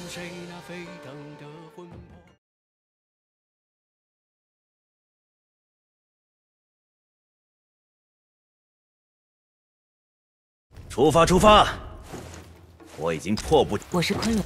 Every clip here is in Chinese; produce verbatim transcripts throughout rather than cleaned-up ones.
谁那飞腾的魂魄。 出发，出发！我已经迫不…… 我是昆仑。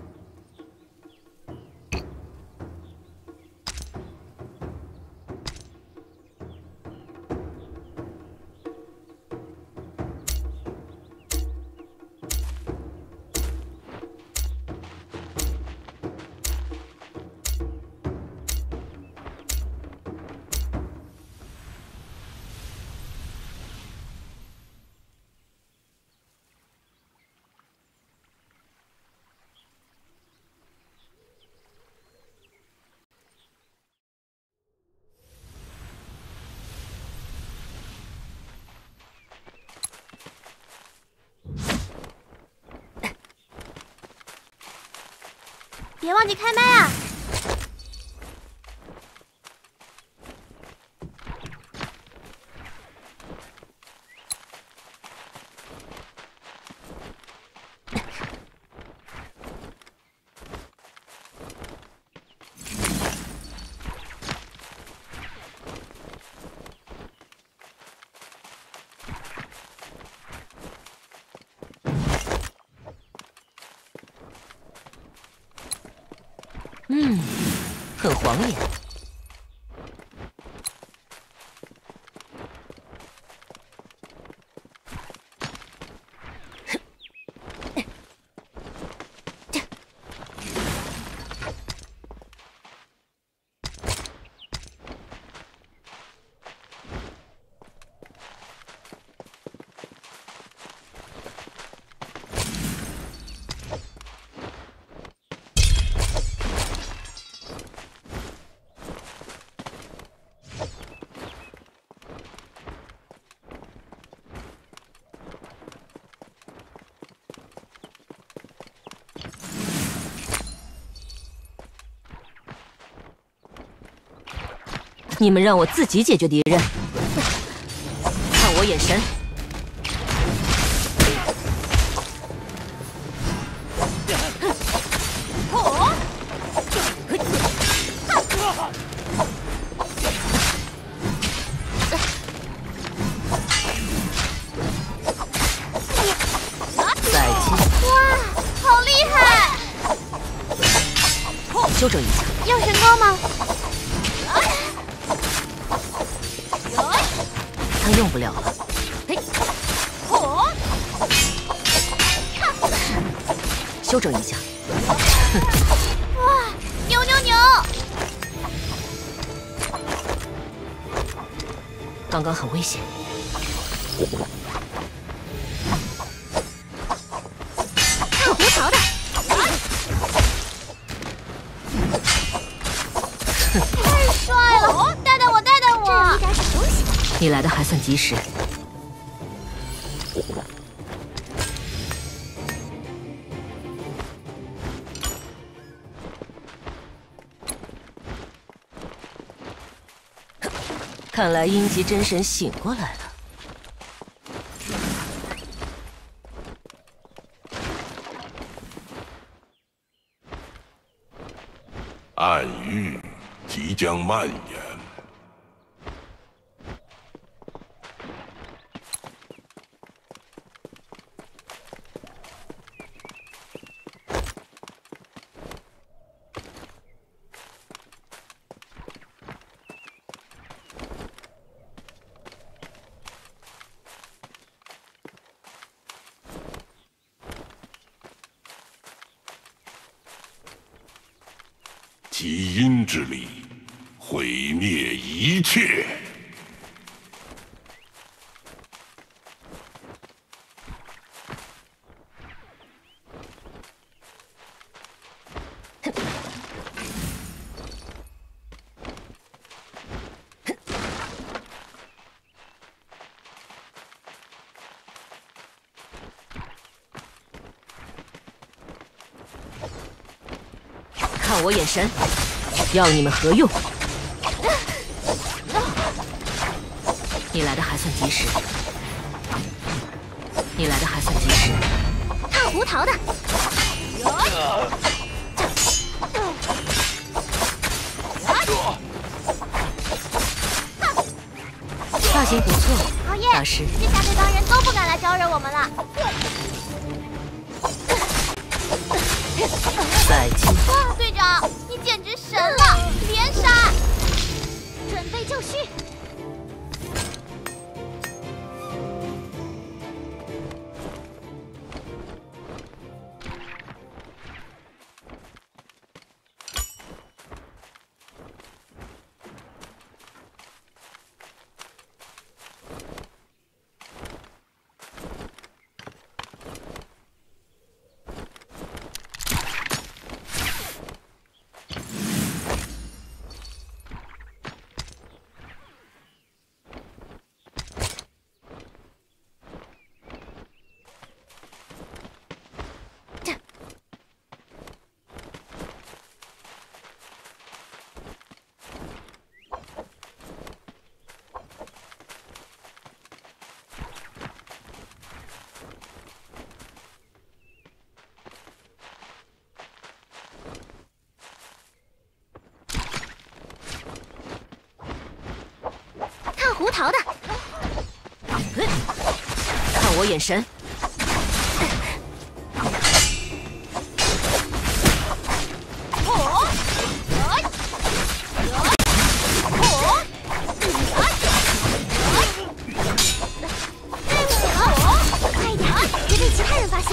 别忘记开麦啊！ 嗯，很晃眼。你们让我自己解决敌人，看我眼神！再见！ 哇，好厉害！ 修正一下。 要神高吗？ 他用不了了。嘿，修正一下。 哇，牛牛牛！ 刚刚很危险。 看胡桃的。太帅了！带带我，带带我！这里点小东西。 你来的还算及时。看来阴极真神醒过来了。 暗域即将蔓延。 极阴之力，毁灭一切。 看我眼神，要你们何用？你来的还算及时，你来的还算及时。 看胡桃的。 发型不错， 好耶！ 大师。 这下这帮人都不敢来招惹我们了。 再见。 哇，队长，你简直神了！连杀！准备就绪。 胡桃的，看我眼神。 快一点，别被其他人发现。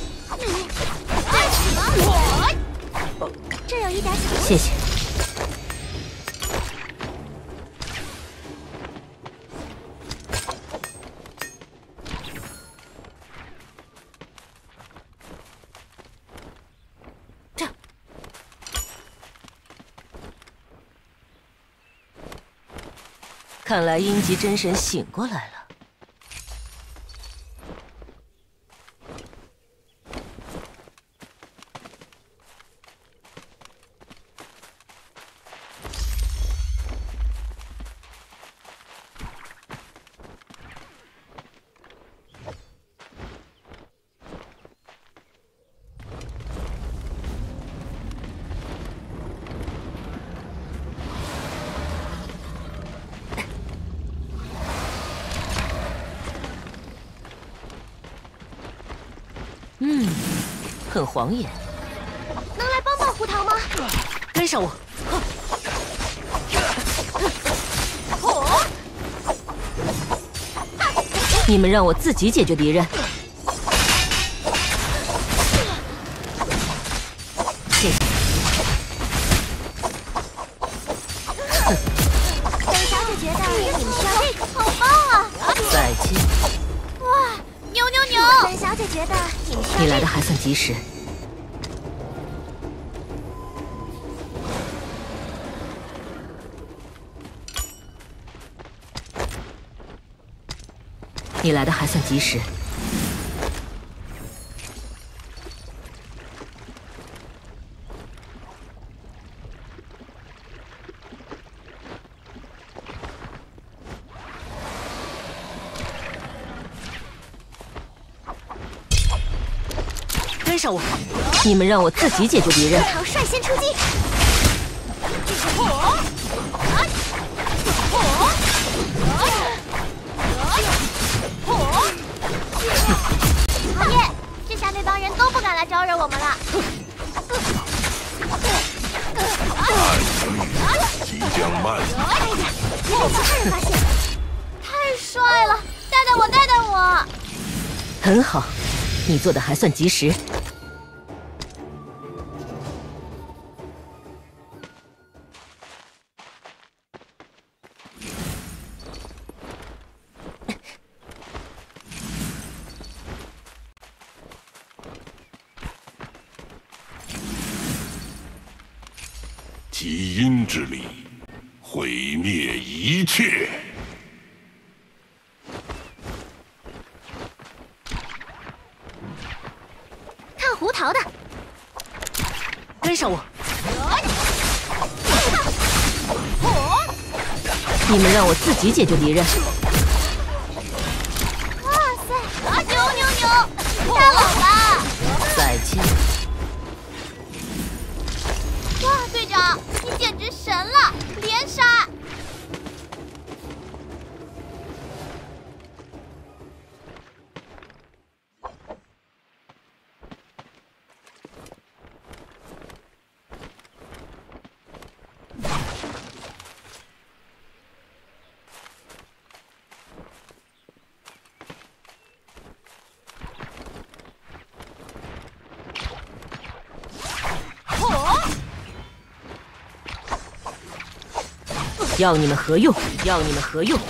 这有一点小。 谢谢。 看来阴极真神醒过来了。嗯，很晃眼。 能来帮帮胡桃吗？ 跟上我。你们让我自己解决敌人。谢谢。 本小姐觉得你需要这个，好棒啊！ 再见。 哇，牛牛牛！本小姐觉得你需要。 你来的还算及时。你来的还算及时。跟上我！你们让我自己解决敌人。 好，率先出击！好耶！这下那帮人都不敢来招惹我们了。 暗域即将漫延。 快一点，别被其他人发现！太帅了！带带我，带带我！ 很好，你做的还算及时。 极阴之力，毁灭一切。 看胡桃的， 跟上我！你们让我自己解决敌人。 哇塞，牛牛牛，太好了！ 再见。 哇，队长，你简直神了，连杀！ 要你们何用？要你们何用？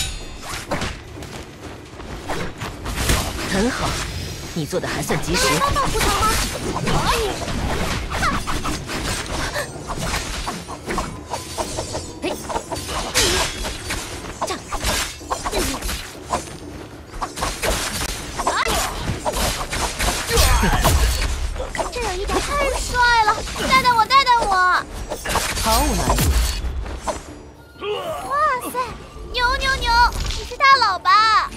很好，你做的还算及时。 帮帮胡桃吗？ 嘿，这， 这有一点太帅了，带带我，带带我！ 毫无难度。 哇塞，牛牛牛！你是大佬吧？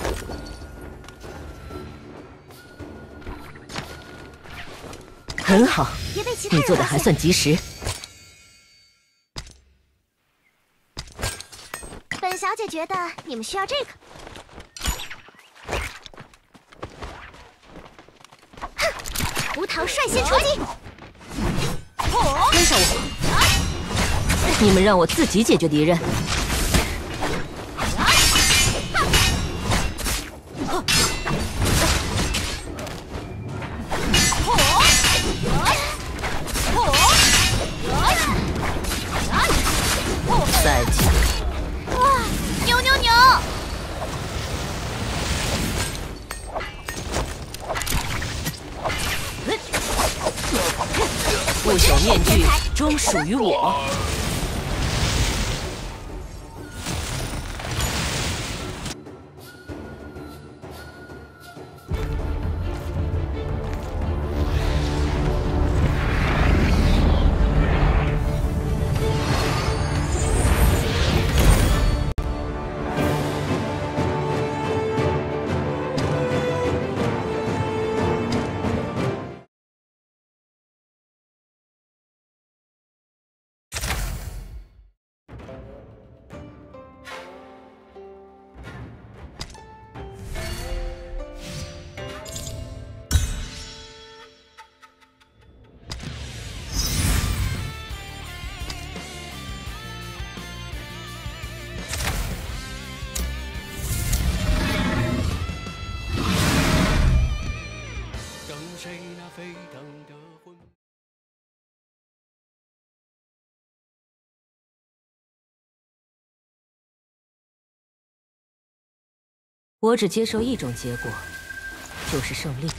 很好， 别被其他人你做的还算及时。 本小姐觉得你们需要这个。哼，胡桃率先出击！ 跟上我！你们让我自己解决敌人。再见。 哇，牛牛牛！ 不朽面具终属于我。 谁那飞腾的魂？ 我只接受一种结果，就是胜利。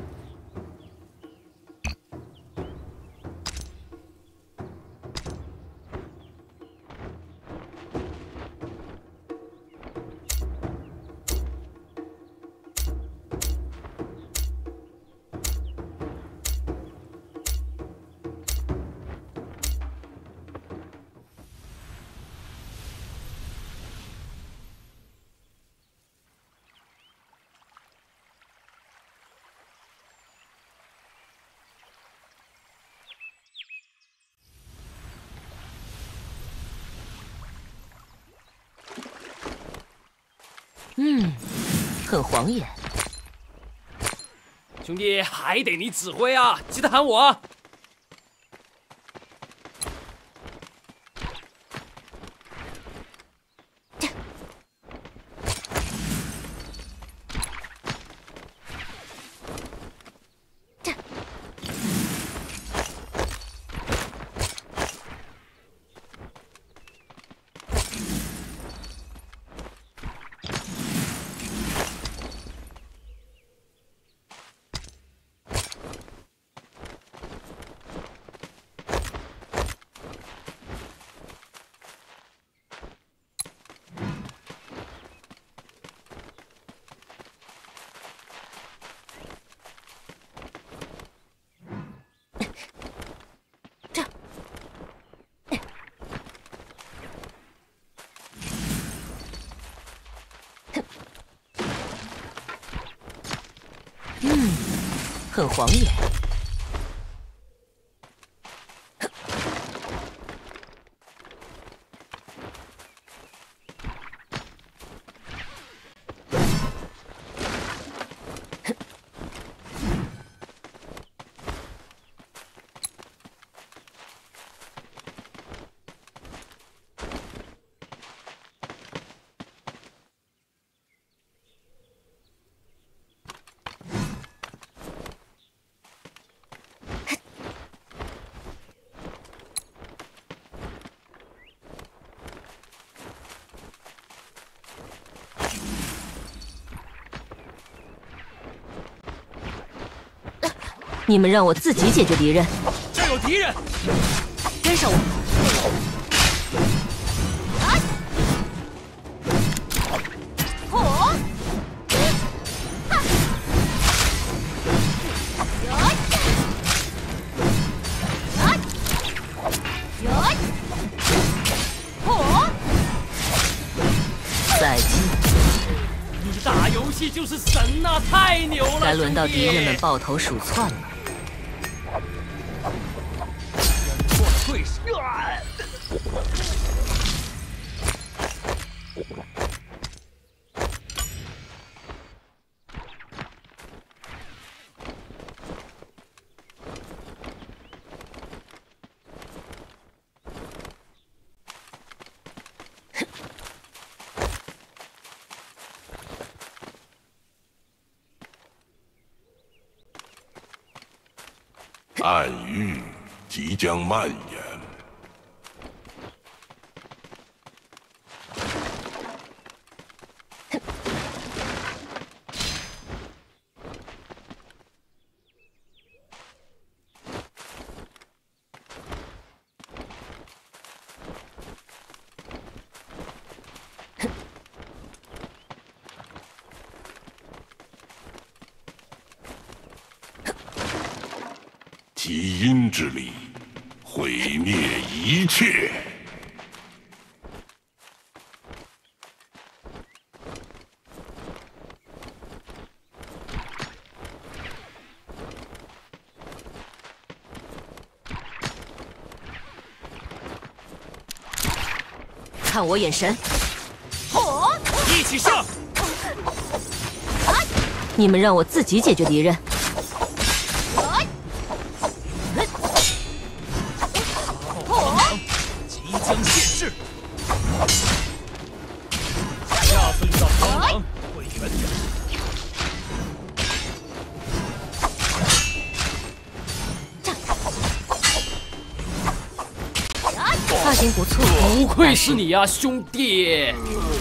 嗯，很晃眼。 兄弟，还得你指挥啊！记得喊我。 嗯，很晃眼。 你们让我自己解决敌人。 这有敌人， 跟上我。 火！哈！有！有！火！ 再见。 你打游戏就是神呐、啊，太牛了！ 该轮到敌人们抱头鼠窜了。 选错了对手。 暗域即将蔓延。基因之力，毁灭一切。 看我眼神， 火！ 一起上！ 你们让我自己解决敌人。 即将现世，下次遇到苍狼会远远。 发型不错， 不愧是你呀、啊，兄弟！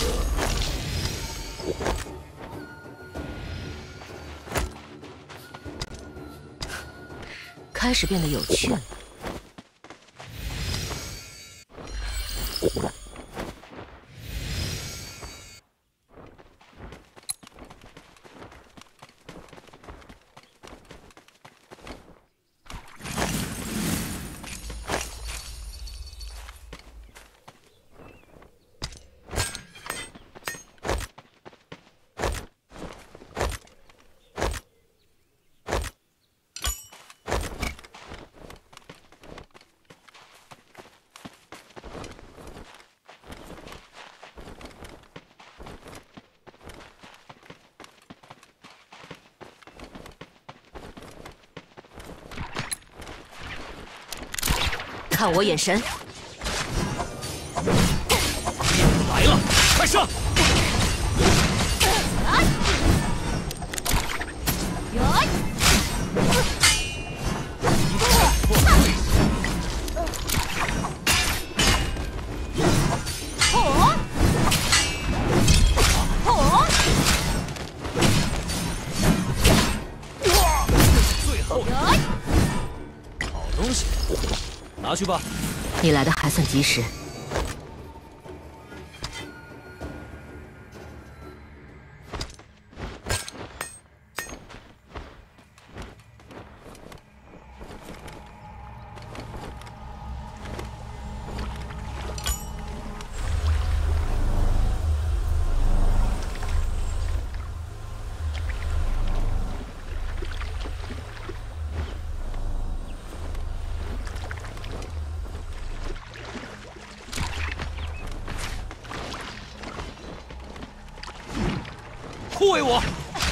开始变得有趣了。看我眼神， 来了，快上！ 火！火！ 最后的好东西。拿去吧。 你来的还算及时。 护卫我！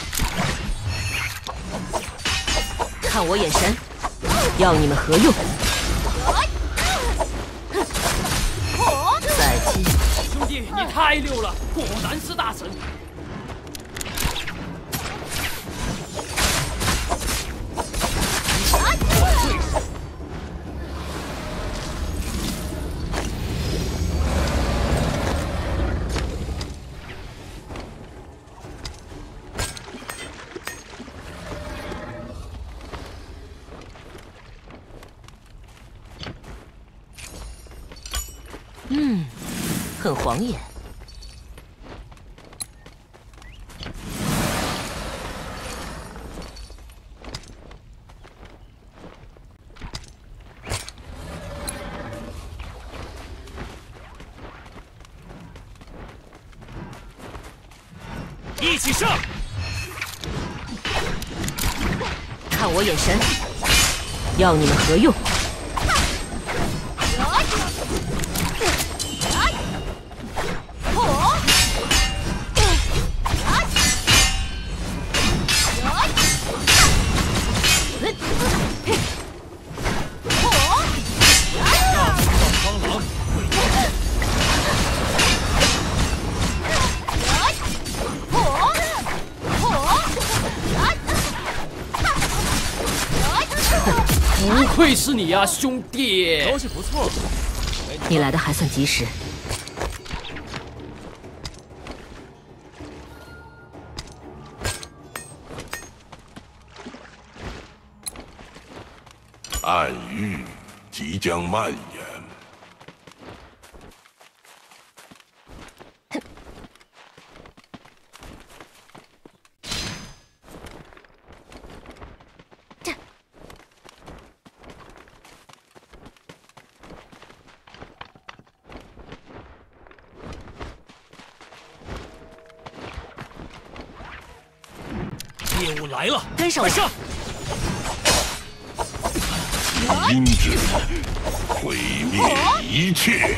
看我眼神，要你们何用？再见！ 兄弟，你太溜了，果然是大神！ 很晃眼。 一起上！ 看我眼神，要你们何用？ 不愧是你呀、啊，兄弟！ 招式不错， 你来的还算及时。 暗域即将蔓延。 猎物来了， 跟上我！ 快上！ 阴之力毁灭一切。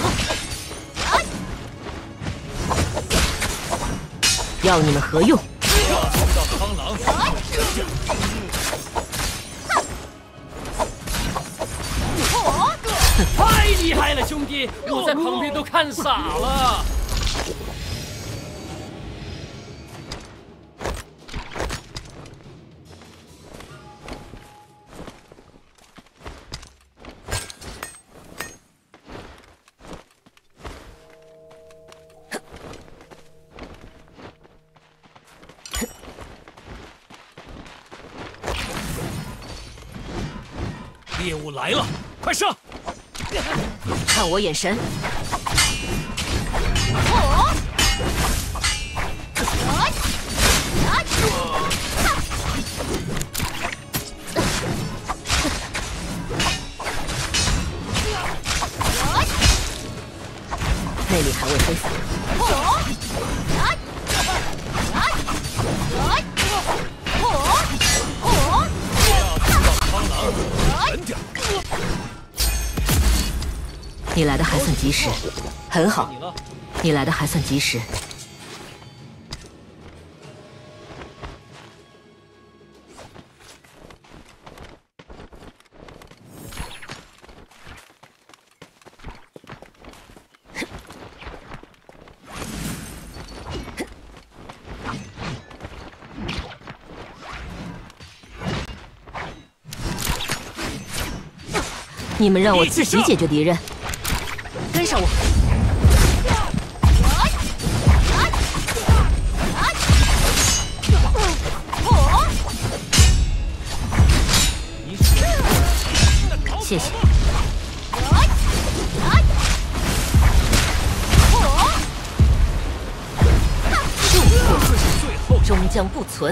要你们何用？ 到苍狼！太厉害了，兄弟！我在旁边都看傻了。 猎物来了，快上！ 看我眼神。内力还未挥洒。 你来的还算及时，很好。你来的还算及时。你们让我自己解决敌人。 跟上我！谢谢。救火终将不存。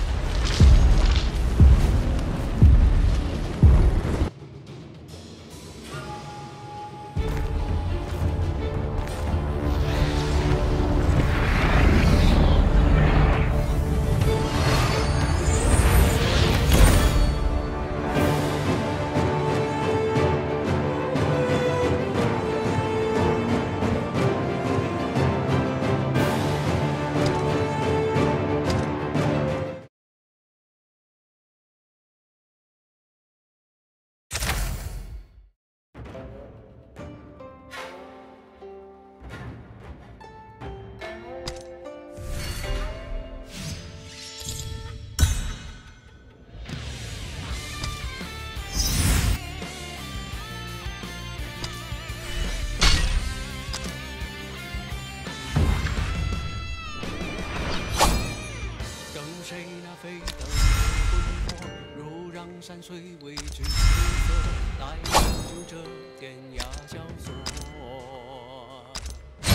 山水为之景色，来就这天涯萧索。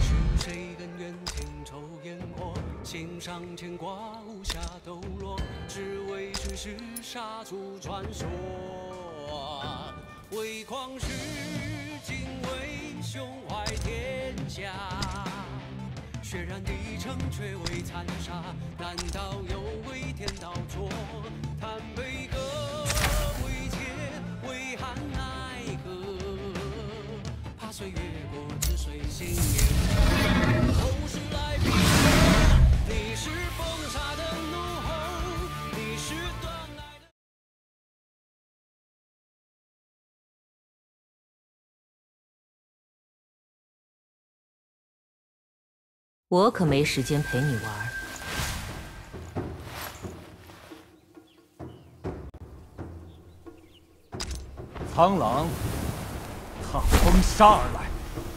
是谁甘愿情仇烟火，心上牵挂无暇抖落，只为世事杀出传说。为狂世敬畏胸怀天下，血染地城却未残杀，难道有为天道错？叹悲歌，为妾，为寒奈何？怕岁月过，只随心念。后世来评说，你是风沙的怒吼，你是断来的。 我可没时间陪你玩。 苍狼踏风沙而来。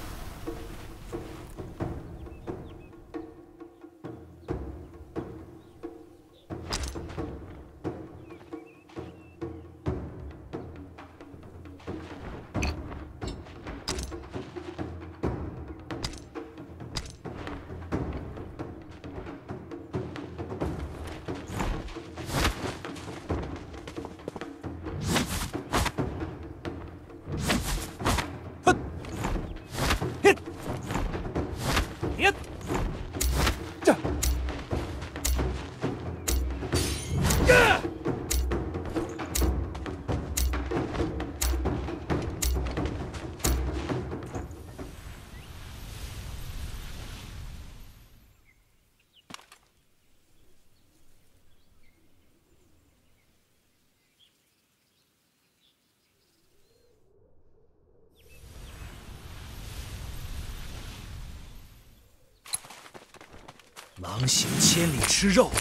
狼行千里吃肉，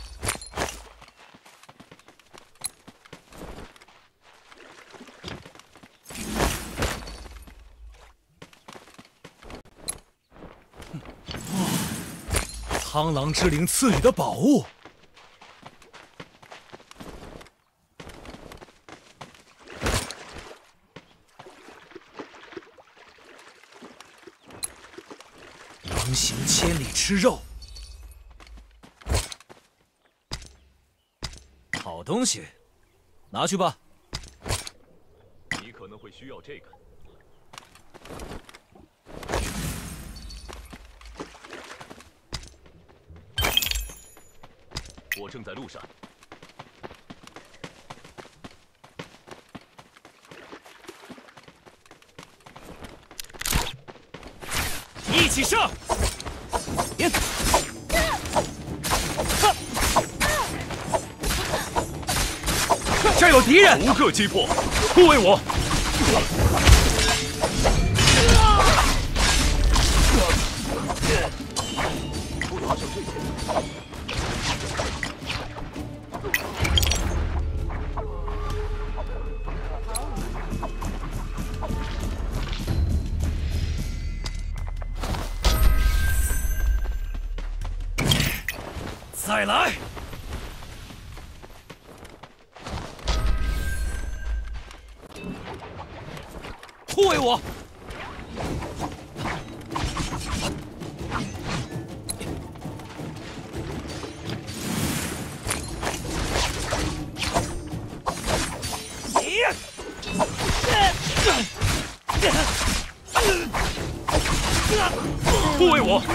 苍狼之灵赐予的宝物。 狼行千里吃肉， 好东西，拿去吧。 你可能会需要这个。我正在路上。 一起上！别！这儿有敌人！ 逐个击破，护卫我！不拿上这些。 再来！护卫我！ 护卫我！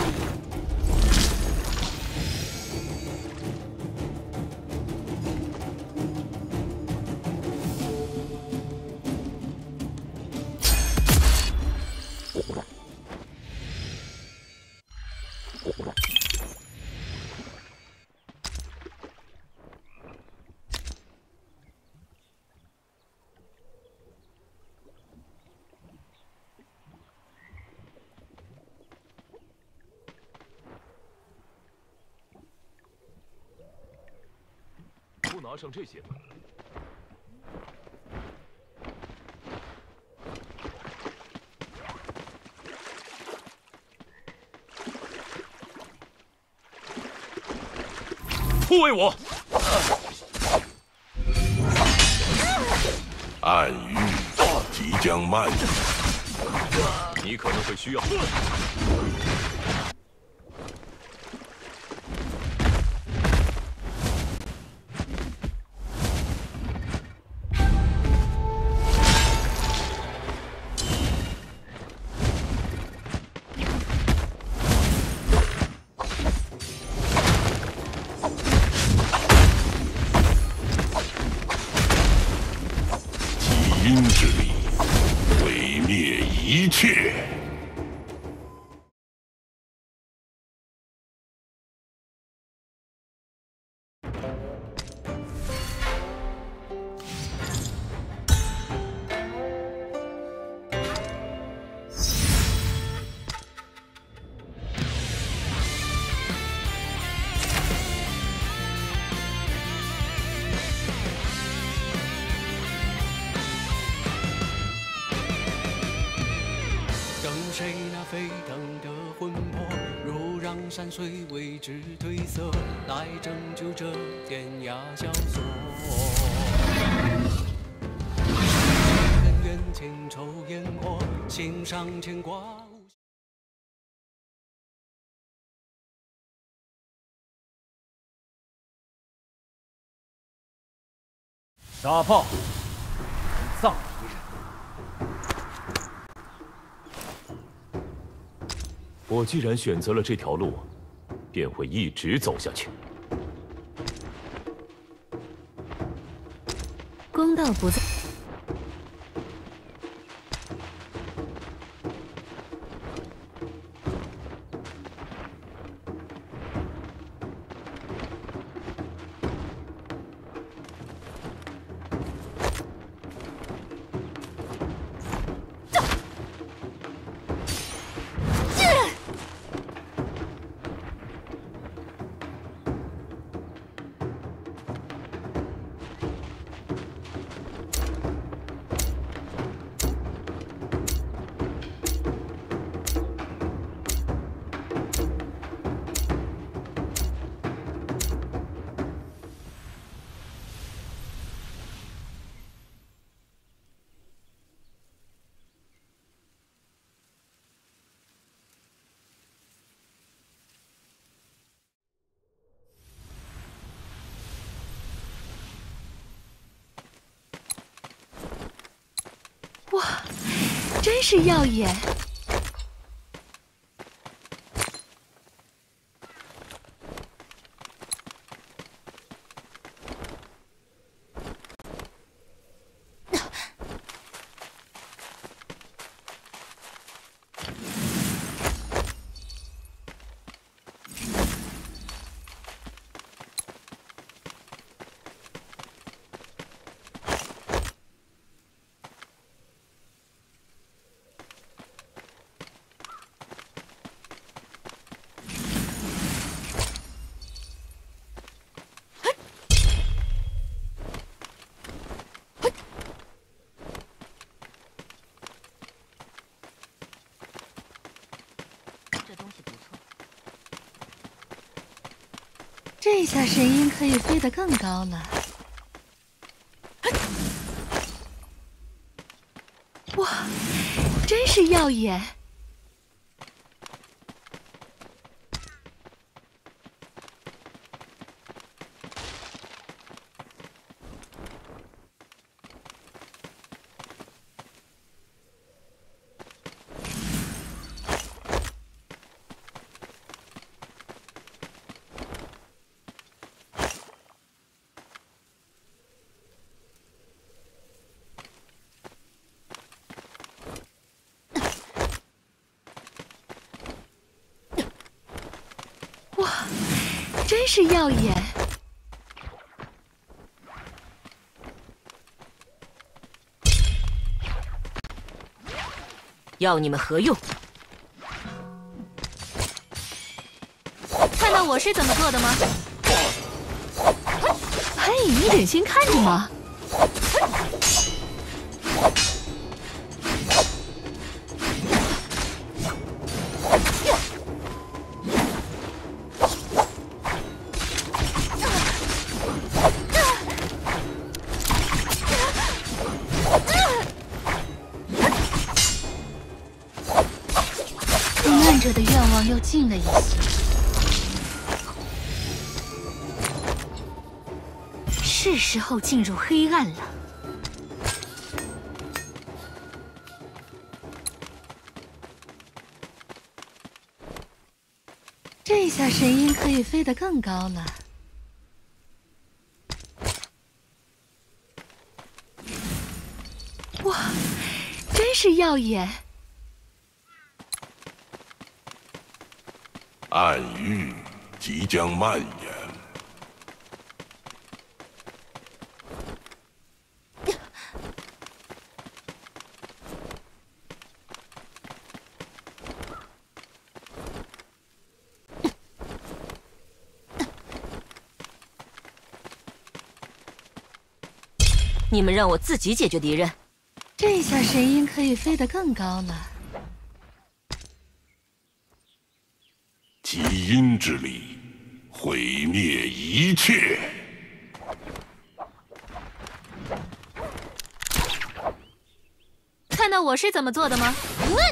不拿上这些吧。护卫我！暗域即将蔓延。 你可能会需要。 基因之力，毁灭一切。 等谁那飞腾的魂魄，如让山水为之褪色，来拯救这天涯萧索。恩怨情仇烟火，心上牵挂。 大炮，葬敌人。 我既然选择了这条路，便会一直走下去。 公道不在。 哇，真是耀眼！这东西不错，这下神鹰可以飞得更高了。哇，真是耀眼！ 哇，真是耀眼！ 要你们何用？ 看到我是怎么做的吗？嘿，你忍心看着吗？ 啊！ 望又近了一些。是时候进入黑暗了。这下神鹰可以飞得更高了。哇，真是耀眼！ 暗域即将蔓延。 你们让我自己解决敌人。 这下神鹰可以飞得更高了。 极阴之力，毁灭一切。 看到我是怎么做的吗？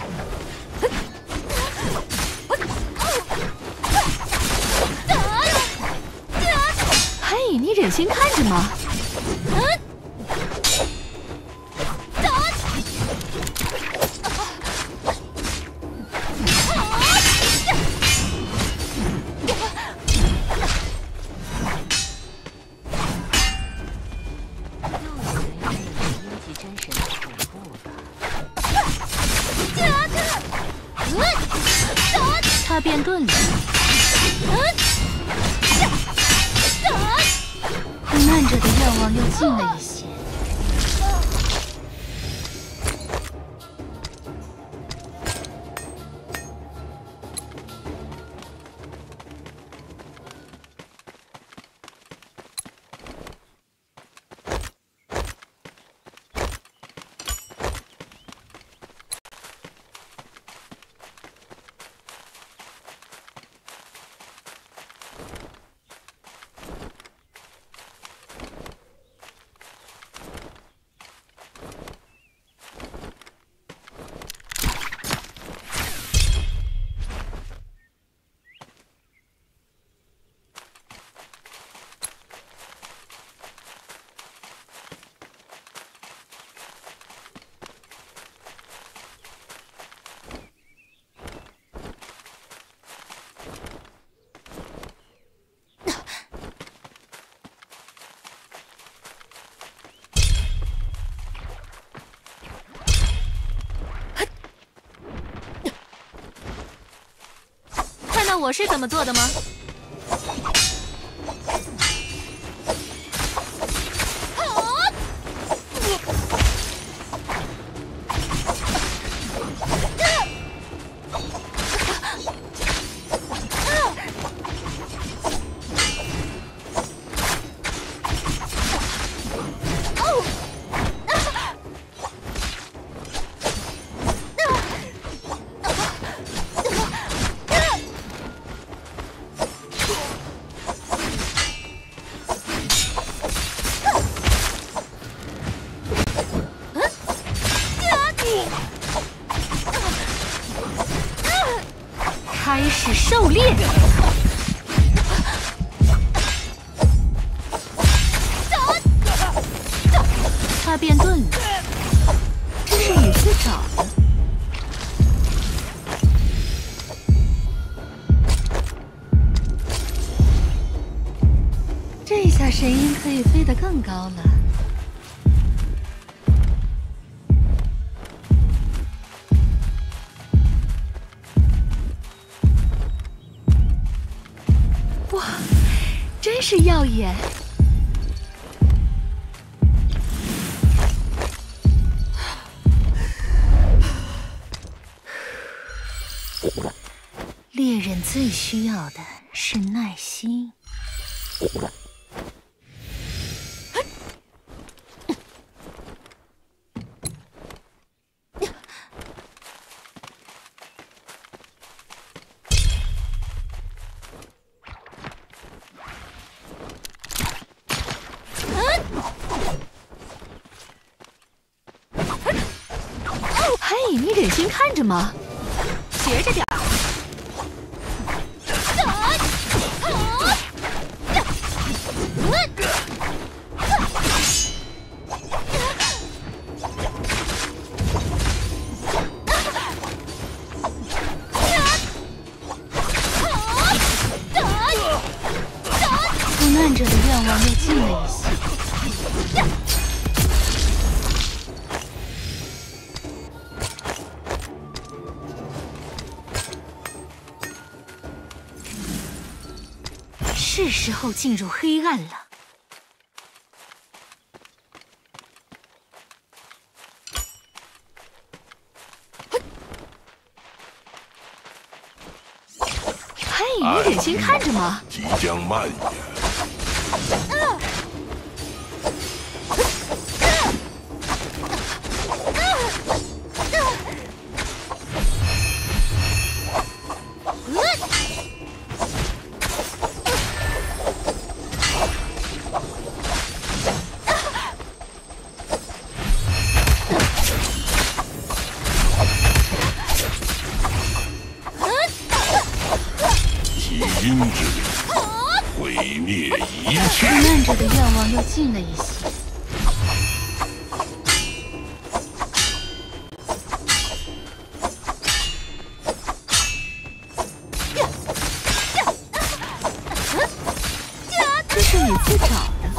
嘿，你忍心看着吗？ 他变钝了，和慢者的愿望又近了一些。看到我是怎么做的吗？开始狩猎。他变钝了，这是你自找的。这下神鹰可以飞得更高了。 哇，真是耀眼！猎人最需要的是耐心。嘿，你忍心看着吗？斜着点儿。 难者的愿望又近了一些。是时候进入黑暗了。嘿，你忍心看着吗？ 即将蔓延。阴之力毁灭一切。 苦难者的愿望又近了一些。这是你自找的。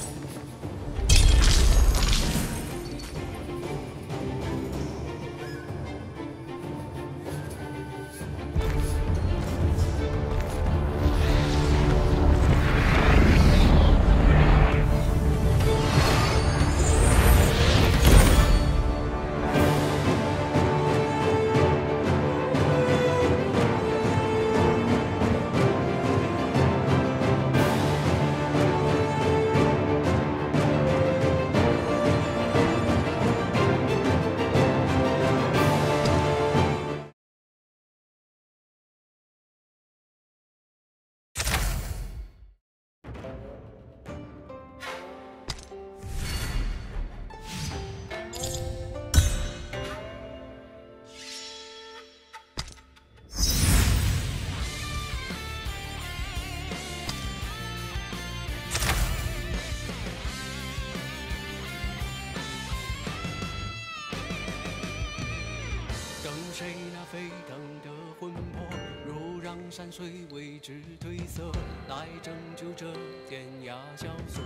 谁那飞腾的魂魄，如让山水为之褪色，来拯救这天涯萧索。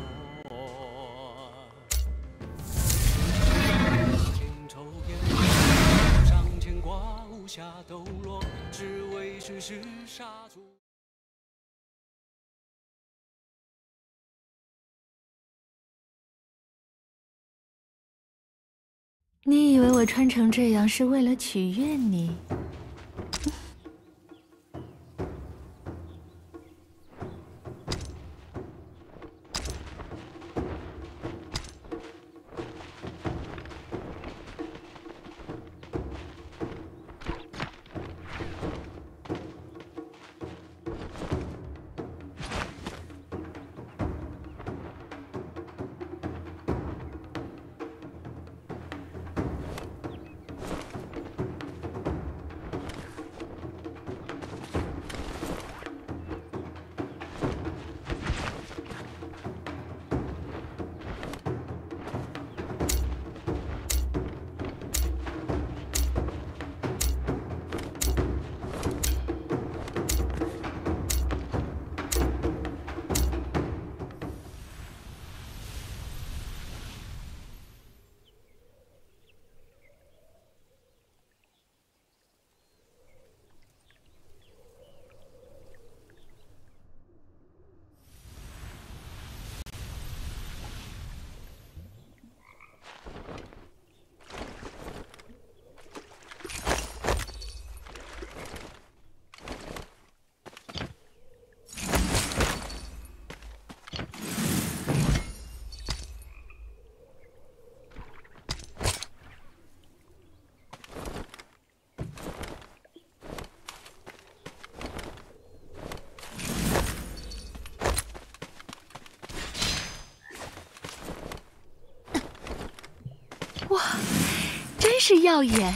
情愁烟上牵挂，无暇抖落，只为世事杀出。 你以为我穿成这样是为了取悦你？哇，真是耀眼！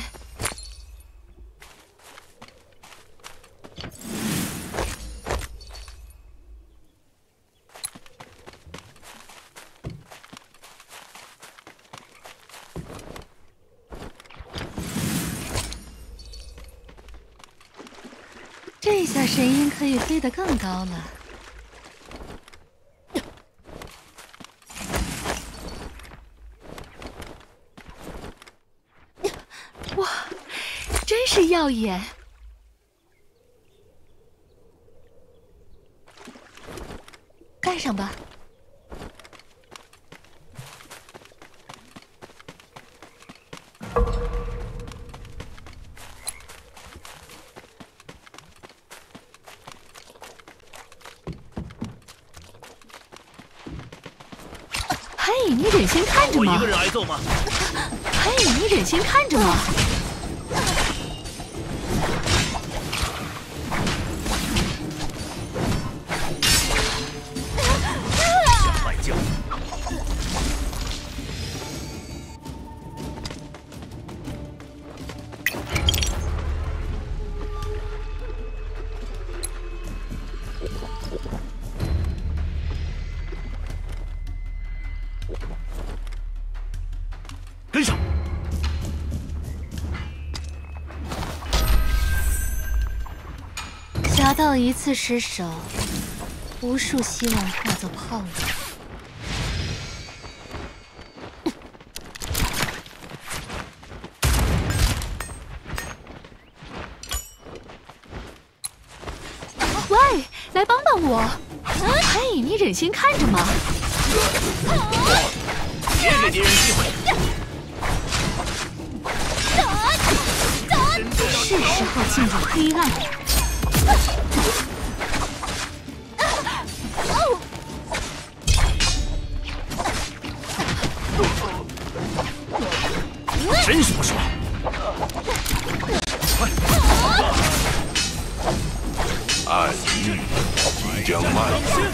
这下神鹰可以飞得更高了。 是耀眼。带上吧。嘿，你忍心看着吗？ 我一个人挨揍吗？ 嘿，你忍心看着吗？ 败将。跟上！ 侠盗一次失手，无数希望化作泡影。喂，来帮帮我！嘿，你忍心看着吗？ 别给敌人机会！ 是时候进入黑暗。 真是不爽！ 暗域即将迈入。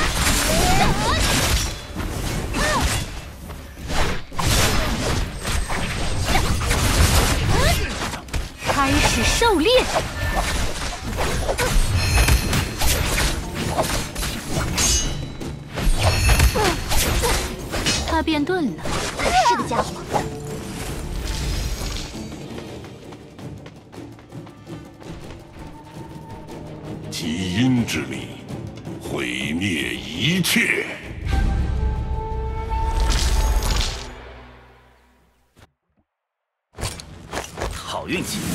开始狩猎。他变钝了， 是个家伙。 基因之力，毁灭一切。 好运气！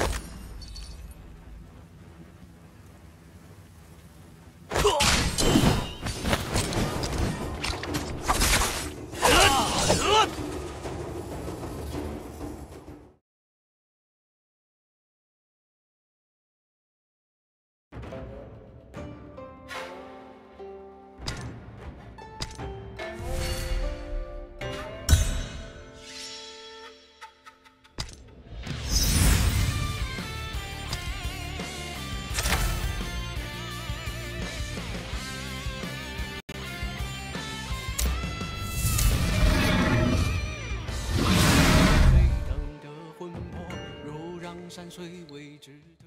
山水为之推。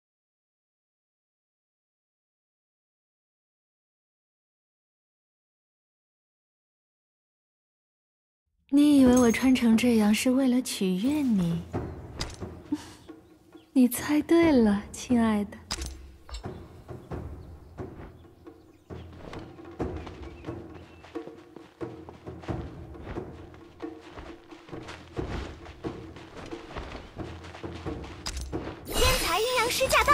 你以为我穿成这样是为了取悦你？你猜对了，亲爱的。 天才阴阳师驾到！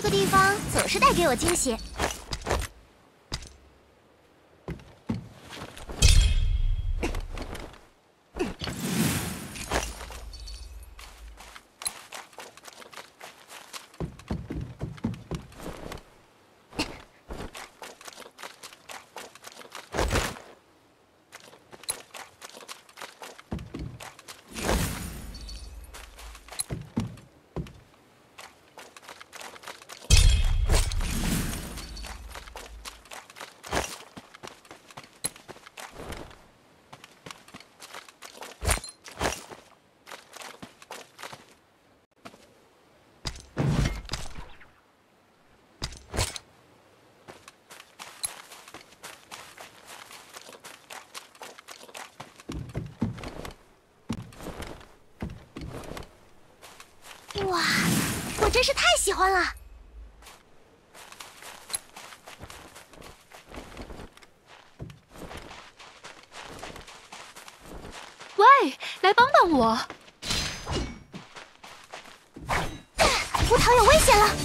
个地方总是带给我惊喜。哇，我真是太喜欢了！ 喂，来帮帮我！ 胡桃有危险了！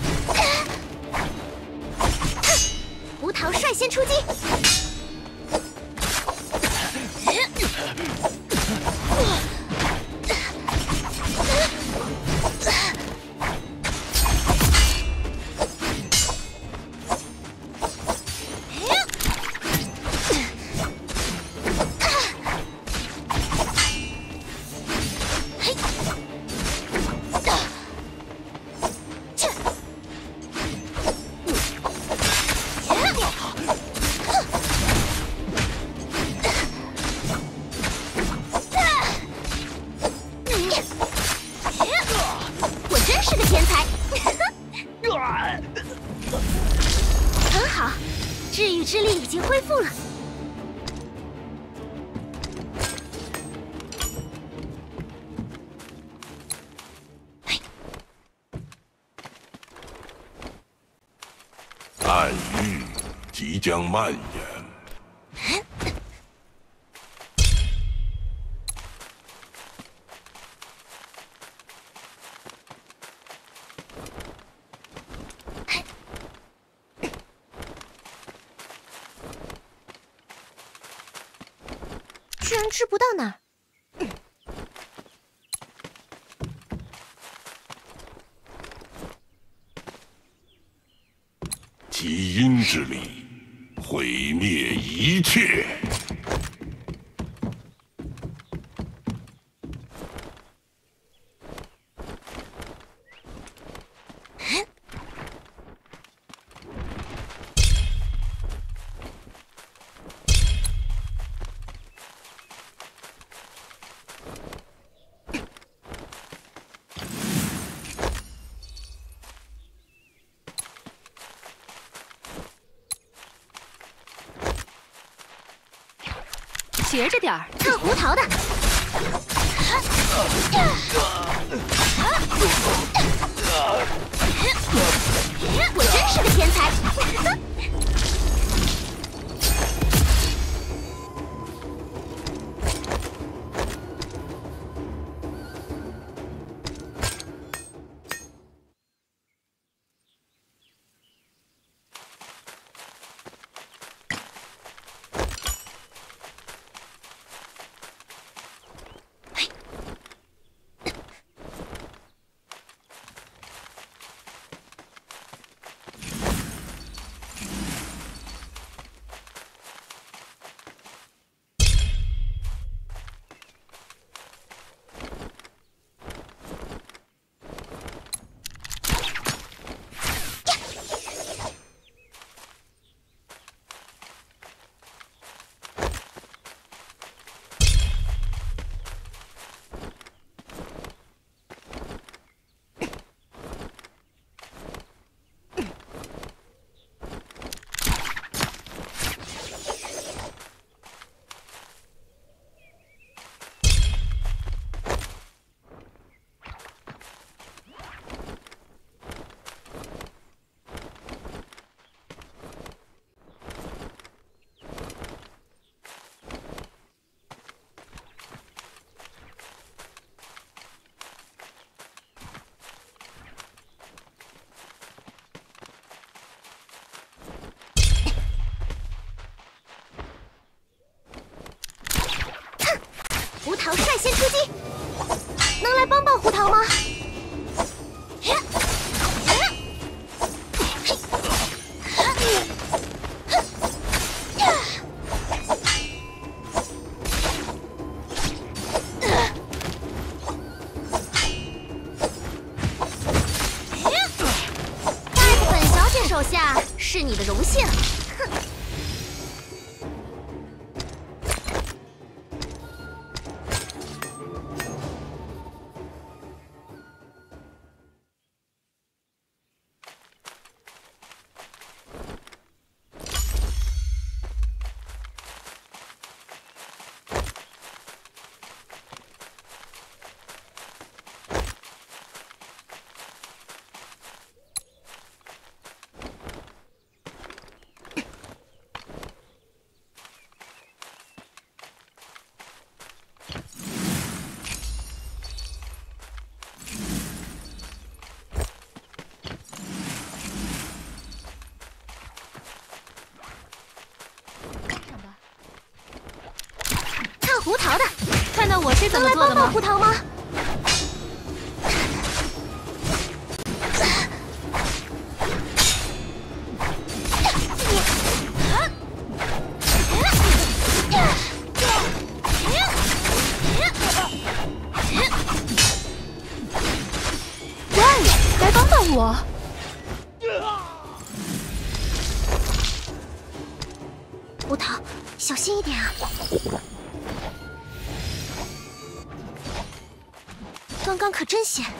胡桃率先出击！我真是个天才！很好，治愈之力已经恢复了。 暗域即将蔓延。 居然治不到哪儿。 极阴之力，毁灭一切。 斜着点儿， 看胡桃的。我真是个天才。 胡桃率先出击，能来帮帮胡桃吗？败在本小姐手下是你的荣幸。 胡桃的， 看到我是怎么做的吗？ 能来帮帮胡桃吗？ 喂，来帮帮我！ 胡桃，小心一点啊！ 刚刚可真险！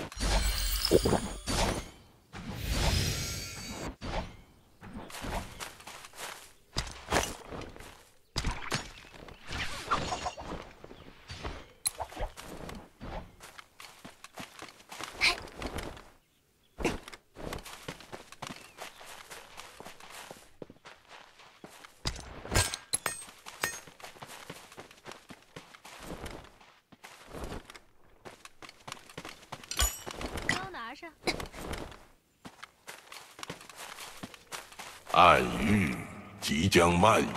暗域即将蔓延。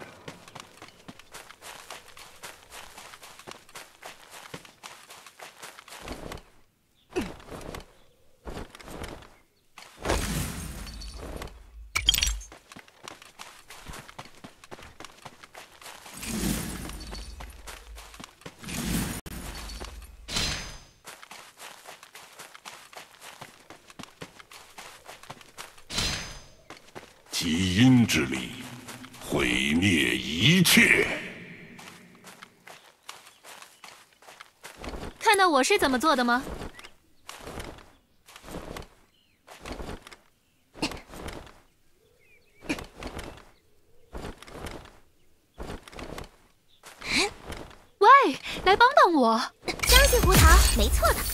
基因之力，毁灭一切。 看到我是怎么做的吗？ 喂，来帮帮我！ 相信胡桃，没错的。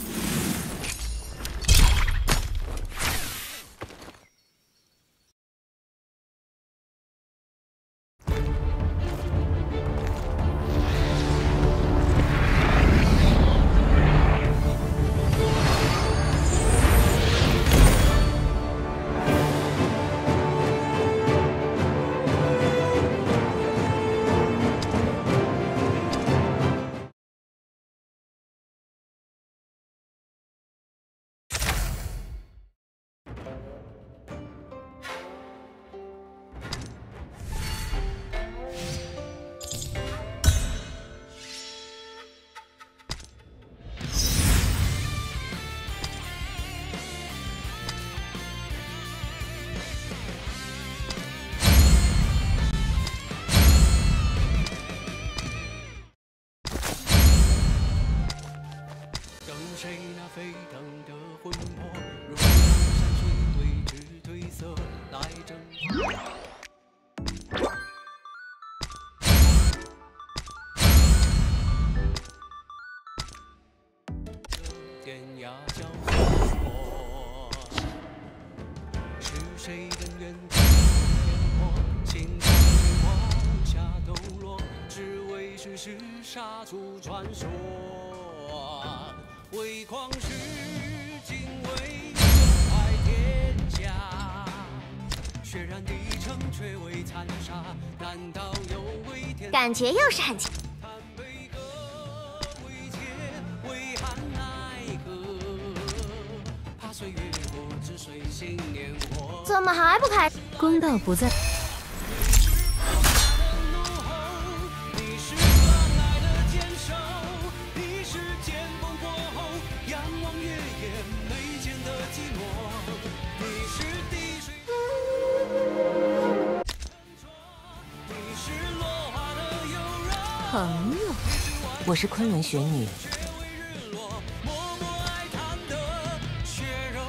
谁那飞腾的魂魄，如山水对峙褪色，来挣扎。天涯交错，是谁跟远方烟火，心中往下抖落，只为世事杀出传说。 为狂世敬畏，胸怀天下。血染地城，却未残杀。难道有为天？ 感觉又是很强。 叹悲歌。 星烟火。 怎么还不开？ 公道不在。 你是传来的坚守，你是剑锋过后仰望月夜眉间的寂寞，你是滴水你是落花的柔软。 朋友，我是昆仑玄女。 日落，默默哀叹的血肉。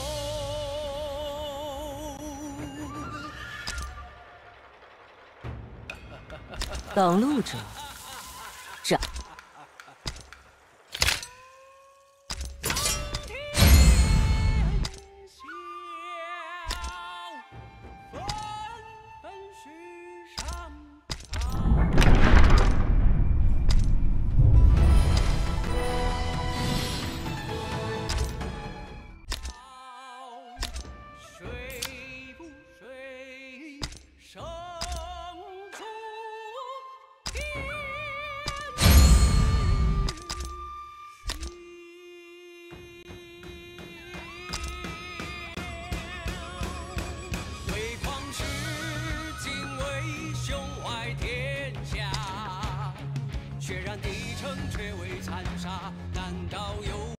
挡路者，斩！ 纷纷须上水不水，生出天为狂世敬畏胸怀天下，血染帝城却未残杀，难道有？